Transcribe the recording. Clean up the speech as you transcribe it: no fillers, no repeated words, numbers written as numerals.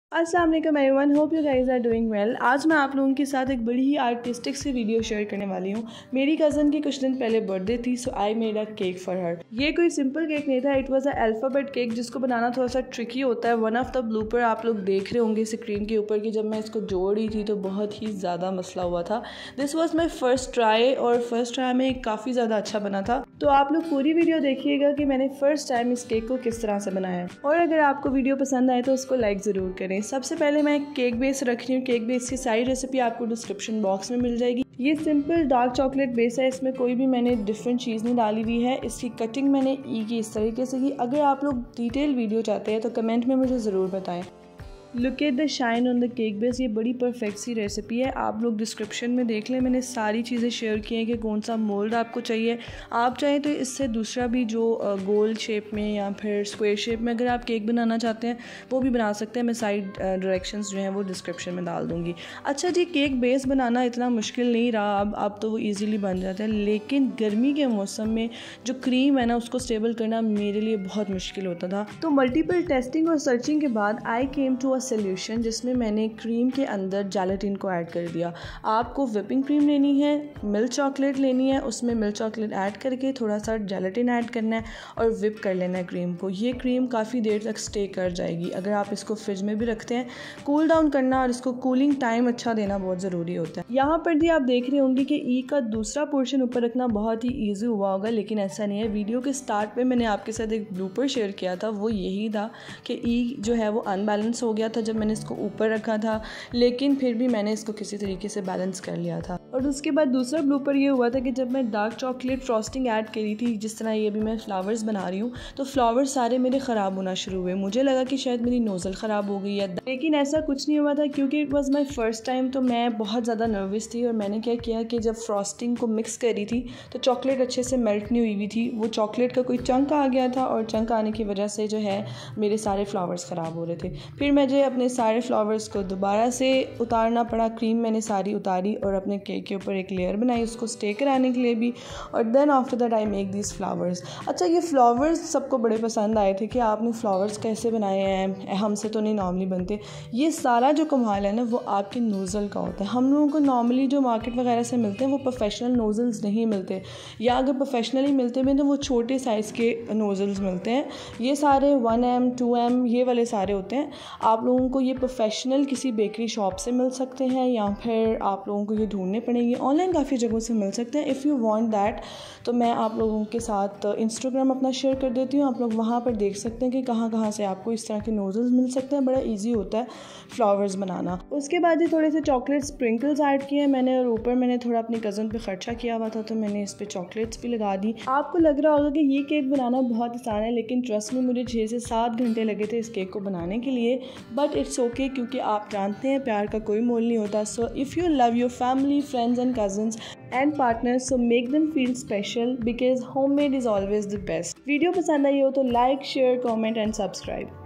अस्सलाम वालेकुम everyone, hope you guys are doing well. आज मैं आप लोगों के साथ एक बड़ी ही आर्टिस्टिक सी वीडियो शेयर करने वाली हूँ। मेरी कज़न की कुछ दिन पहले बर्थडे थी, so I made a cake for her. ये कोई सिंपल केक नहीं था, it was a alphabet cake जिसको बनाना थोड़ा सा ट्रिकी होता है। वन ऑफ द ब्लूपर आप लोग देख रहे होंगे स्क्रीन के ऊपर कि जब मैं इसको जोड़ रही थी तो बहुत ही ज़्यादा मसला हुआ था। This was my first try और फर्स्ट ट्राई में काफ़ी ज़्यादा अच्छा बना था। तो आप लोग पूरी वीडियो देखिएगा कि मैंने फ़र्स्ट टाइम इस केक को किस तरह से बनाया है। और अगर आपको वीडियो पसंद आए तो उसको लाइक ज़रूर करें। सबसे पहले मैं केक बेस रख रही हूँ। केक बेस की सारी रेसिपी आपको डिस्क्रिप्शन बॉक्स में मिल जाएगी। ये सिंपल डार्क चॉकलेट बेस है, इसमें कोई भी मैंने डिफरेंट चीज़ नहीं डाली हुई है। इसकी कटिंग मैंने की इस तरीके से की। अगर आप लोग डिटेल वीडियो चाहते हैं तो कमेंट में मुझे ज़रूर बताएं। Look at the shine on the cake base. ये बड़ी परफेक्ट सी रेसिपी है, आप लोग डिस्क्रिप्शन में देख लें। मैंने सारी चीज़ें शेयर की हैं कि कौन सा मोल्ड आपको चाहिए। आप चाहें तो इससे दूसरा भी जो गोल शेप में या फिर स्क्वायर शेप में अगर आप केक बनाना चाहते हैं वो भी बना सकते हैं। मैं साइड डायरेक्शंस जो हैं वो डिस्क्रिप्शन में डाल दूँगी। अच्छा जी, केक बेस बनाना इतना मुश्किल नहीं रहा, अब तो वो ईज़िली बन जाता है। लेकिन गर्मी के मौसम में जो क्रीम है ना उसको स्टेबल करना मेरे लिए बहुत मुश्किल होता था। तो मल्टीपल टेस्टिंग और सर्चिंग के बाद आई केम टू सॉल्यूशन जिसमें मैंने क्रीम के अंदर जेलेटिन को ऐड कर दिया। आपको व्हिपिंग क्रीम लेनी है, मिल्क चॉकलेट लेनी है, उसमें मिल्क चॉकलेट ऐड करके थोड़ा सा जेलेटिन ऐड करना है और व्हिप कर लेना है क्रीम को। ये क्रीम काफ़ी देर तक स्टे कर जाएगी। अगर आप इसको फ्रिज में भी रखते हैं, कूल डाउन करना और इसको कूलिंग टाइम अच्छा देना बहुत ज़रूरी होता है। यहाँ पर भी आप देख रहे होंगे कि ई का दूसरा पोर्शन ऊपर रखना बहुत ही ईजी हुआ होगा, लेकिन ऐसा नहीं है। वीडियो के स्टार्ट में मैंने आपके साथ एक ब्लूपर शेयर किया था, वो यही था कि ई जो है वो अनबैलेंस हो गया था जब मैंने इसको ऊपर रखा था, लेकिन फिर भी मैंने इसको किसी तरीके से बैलेंस कर लिया था। और उसके बाद दूसरा ब्लूपर ये हुआ था कि जब मैं डार्क चॉकलेट फ्रॉस्टिंग ऐड करी थी, जिस तरह ये भी मैं फ्लावर्स बना रही हूँ, तो फ्लावर्स सारे मेरे ख़राब होना शुरू हुए। मुझे लगा कि शायद मेरी नोज़ल ख़राब हो गई है, लेकिन ऐसा कुछ नहीं हुआ था क्योंकि it was my first time. तो मैं बहुत ज़्यादा नर्वस थी और मैंने क्या किया कि जब फ्रॉस्टिंग को मिक्स करी थी तो चॉकलेट अच्छे से मेल्ट नहीं हुई थी। वो चॉकलेट का कोई चंक आ गया था और चंक आने की वजह से जो है मेरे सारे फ्लावर्स ख़राब हो रहे थे। फिर मुझे अपने सारे फ्लावर्स को दोबारा से उतारना पड़ा। क्रीम मैंने सारी उतारी और अपने केक के ऊपर एक लेयर बनाई उसको स्टे कराने के लिए भी। और then after that I make this flowers. अच्छा, ये फ्लावर्स सबको बड़े पसंद आए थे कि आपने फ्लावर्स कैसे बनाए हैं, हमसे तो नहीं नॉर्मली बनते। ये सारा जो कमाल है ना वो आपके नोज़ल का होता है। हम लोगों को नॉर्मली जो मार्केट वगैरह से मिलते हैं वो प्रोफेशनल नोज़ल्स नहीं मिलते, या अगर प्रोफेशनली मिलते भी तो वो छोटे साइज़ के नोज़ल्स मिलते हैं। ये सारे 1M 2M ये वाले सारे होते हैं। आप लोगों को ये प्रोफेशनल किसी बेकरी शॉप से मिल सकते हैं या फिर आप लोगों को ये ढूंढने पड़ेंगे। ऑनलाइन काफ़ी जगहों से मिल सकते हैं। इफ़ यू वांट दैट तो मैं आप लोगों के साथ इंस्टाग्राम अपना शेयर कर देती हूँ। आप लोग वहाँ पर देख सकते हैं कि कहाँ कहाँ से आपको इस तरह के नोज़ल्स मिल सकते हैं। बड़ा ईजी होता है फ्लावर्स बनाना। उसके बाद ये थोड़े से चॉकलेट स्प्रिंकल्स ऐड किए हैं मैंने, और ऊपर मैंने थोड़ा अपनी कज़न पे खर्चा किया हुआ था तो मैंने इस पर चॉकलेट्स भी लगा दी। आपको लग रहा होगा कि ये केक बनाना बहुत आसान है, लेकिन ट्रस्ट में मुझे 6 से 7 घंटे लगे थे इस केक को बनाने के लिए। बट इट्स ओके क्योंकि आप जानते हैं प्यार का कोई मोल नहीं होता। So if you love your family, friends and cousins and partners, so make them feel special because homemade is always the best. Video पसंद आई हो तो like, share, comment and subscribe.